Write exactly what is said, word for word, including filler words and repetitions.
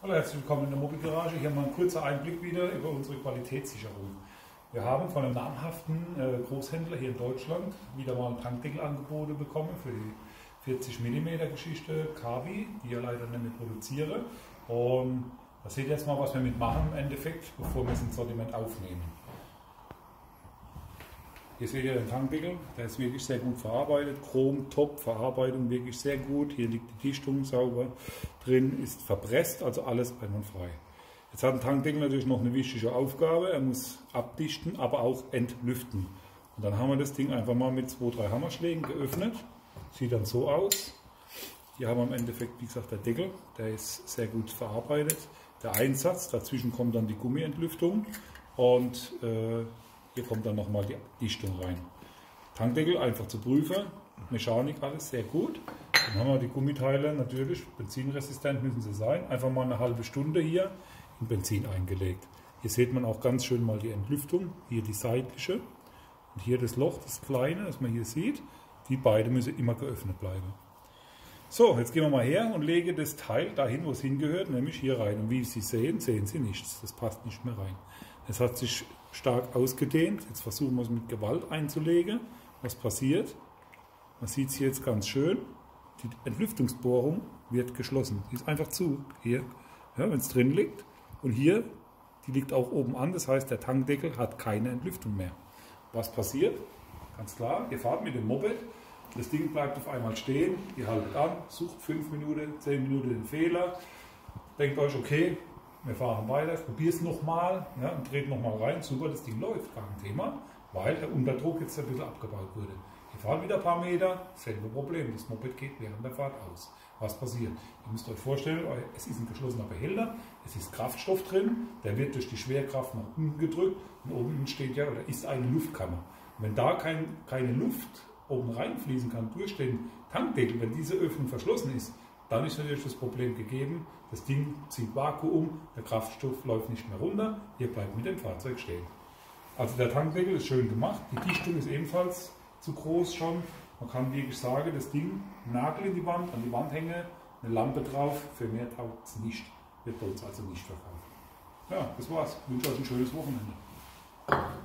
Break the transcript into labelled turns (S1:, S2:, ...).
S1: Hallo, herzlich willkommen in der Mobilgarage. Hier mal ein kurzer Einblick wieder über unsere Qualitätssicherung. Wir haben von einem namhaften Großhändler hier in Deutschland wieder mal ein Tankdeckelangebot bekommen für die vierzig Millimeter Geschichte Kabi, die ja leider nicht mehr produziere. Und da seht ihr jetzt mal, was wir mitmachen im Endeffekt, bevor wir es ins Sortiment aufnehmen. Hier seht ihr den Tankdeckel, der ist wirklich sehr gut verarbeitet, Chrom, Top, Verarbeitung wirklich sehr gut. Hier liegt die Dichtung sauber drin, ist verpresst, also alles einwandfrei. Jetzt hat ein Tankdeckel natürlich noch eine wichtige Aufgabe, er muss abdichten, aber auch entlüften. Und dann haben wir das Ding einfach mal mit zwei, drei Hammerschlägen geöffnet, sieht dann so aus. Hier haben wir im Endeffekt, wie gesagt, der Deckel, der ist sehr gut verarbeitet. Der Einsatz, dazwischen kommt dann die Gummientlüftung und äh, hier kommt dann nochmal die Dichtung rein. Tankdeckel einfach zu prüfen, Mechanik alles sehr gut. Dann haben wir die Gummiteile natürlich, benzinresistent müssen sie sein. Einfach mal eine halbe Stunde hier in Benzin eingelegt. Hier sieht man auch ganz schön mal die Entlüftung, hier die seitliche und hier das Loch, das kleine, das man hier sieht. Die beiden müssen immer geöffnet bleiben. So, jetzt gehen wir mal her und lege das Teil dahin, wo es hingehört, nämlich hier rein. Und wie Sie sehen, sehen Sie nichts, das passt nicht mehr rein. Es hat sich stark ausgedehnt. Jetzt versuchen wir es mit Gewalt einzulegen. Was passiert? Man sieht es hier jetzt ganz schön. Die Entlüftungsbohrung wird geschlossen. Die ist einfach zu. Hier, ja, wenn es drin liegt. Und hier, die liegt auch oben an. Das heißt, der Tankdeckel hat keine Entlüftung mehr. Was passiert? Ganz klar, ihr fahrt mit dem Moped. Das Ding bleibt auf einmal stehen. Ihr haltet an, sucht fünf Minuten, zehn Minuten den Fehler. Denkt euch, okay, wir fahren weiter, probiert es nochmal, ja, und dreht nochmal rein, super, das Ding läuft, gar kein Thema, weil der Unterdruck jetzt ein bisschen abgebaut wurde. Ihr fahrt wieder ein paar Meter, selbe Problem, das Moped geht während der Fahrt aus. Was passiert? Ihr müsst euch vorstellen, es ist ein geschlossener Behälter, es ist Kraftstoff drin, der wird durch die Schwerkraft nach unten gedrückt und oben steht ja, oder ist eine Luftkammer. Und wenn da kein, keine Luft oben reinfließen kann durch den Tankdeckel, wenn diese Öffnung verschlossen ist, dann ist natürlich das Problem gegeben, das Ding zieht Vakuum, der Kraftstoff läuft nicht mehr runter, ihr bleibt mit dem Fahrzeug stehen. Also der Tankdeckel ist schön gemacht, die Dichtung ist ebenfalls zu groß schon. Man kann wirklich sagen, das Ding Nagel in die Wand, an die Wand hängen, eine Lampe drauf, für mehr taugt es nicht, wird bei uns also nicht verkauft. Ja, das war's. Ich wünsche euch ein schönes Wochenende.